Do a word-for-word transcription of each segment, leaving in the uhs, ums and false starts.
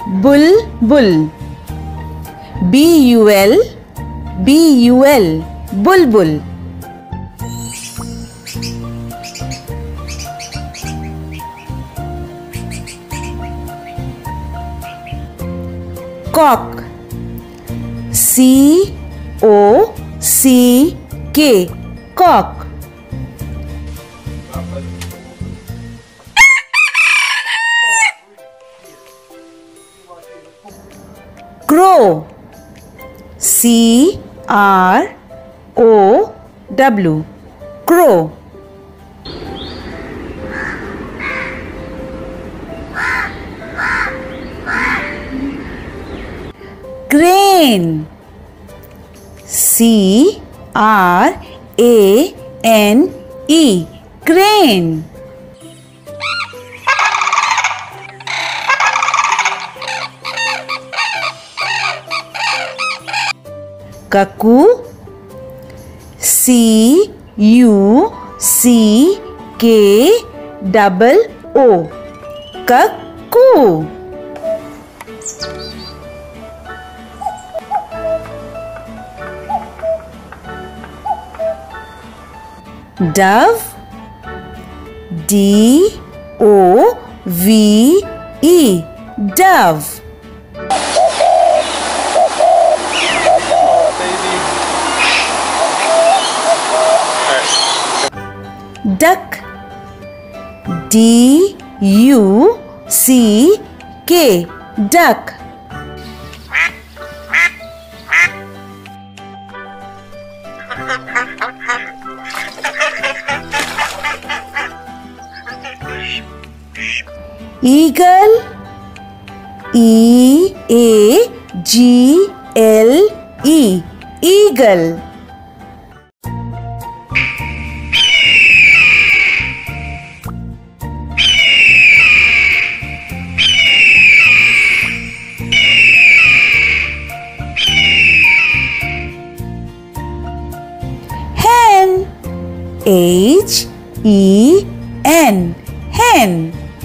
Bull bull, B U L B U L, bulbul. Cock, C O C K, cock. Crow, C R O W, crow. Crane, C R A N E, crane. Cuckoo, C U C K double O, cuckoo. Dove, D O V E, dove. Duck, D U C K, duck. Eagle, E A G L E, eagle. H E N, hen।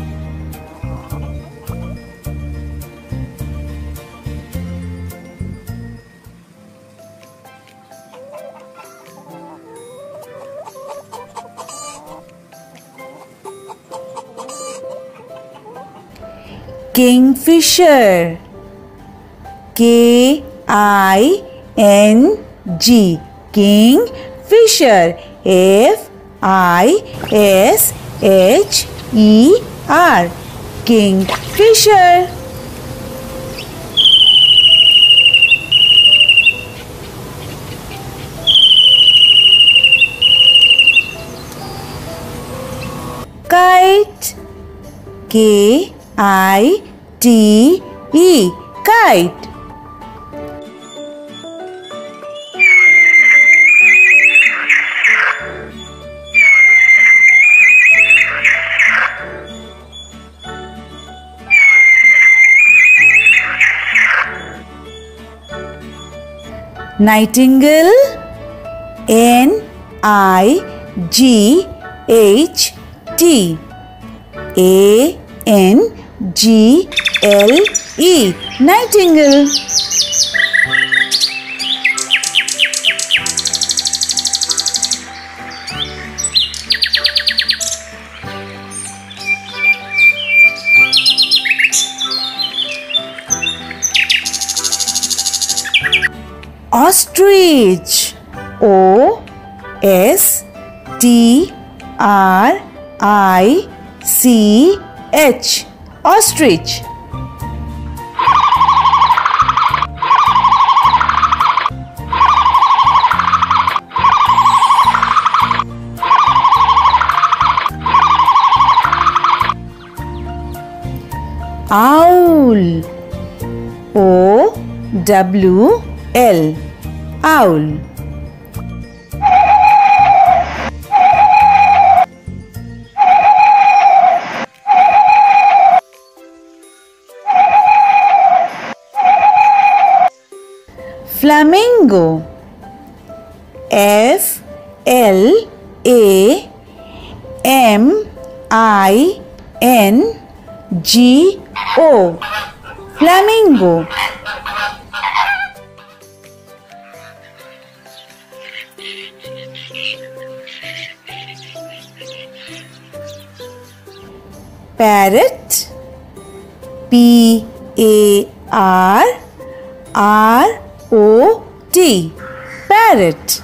Kingfisher, K I N G, Kingfisher, F I S H E R, Kingfisher। Kite, K I T E, kite। Nightingale, N I G H T, A N G L E, nightingale। Ostrich, O S T R I C H, ostrich। Owl, O W L, owl। Flamingo, F L A M I N G O, flamingo. Parrot, P A R R O T, parrot.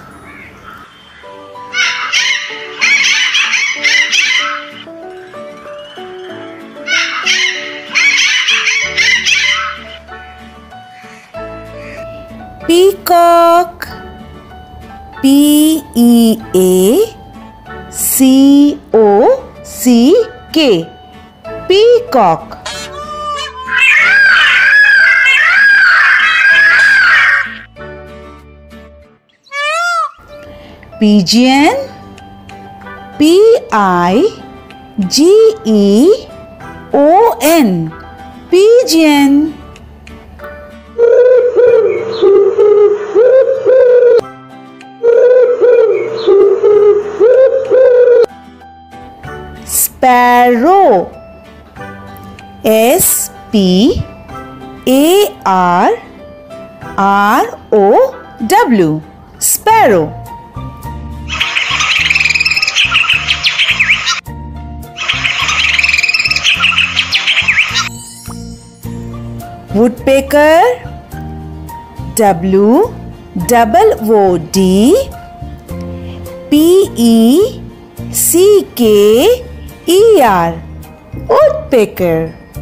Peacock, P E A C O C K, peacock. Pigeon, P I G E O N, pigeon. Sparrow, S P A R R O W, sparrow. Woodpecker, W O O D P E C K E R, woodpecker.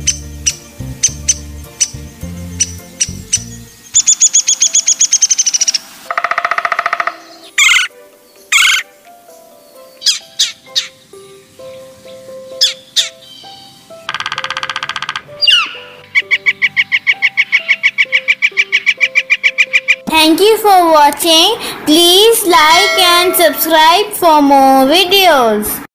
Thank you for watching. Please like and subscribe for more videos.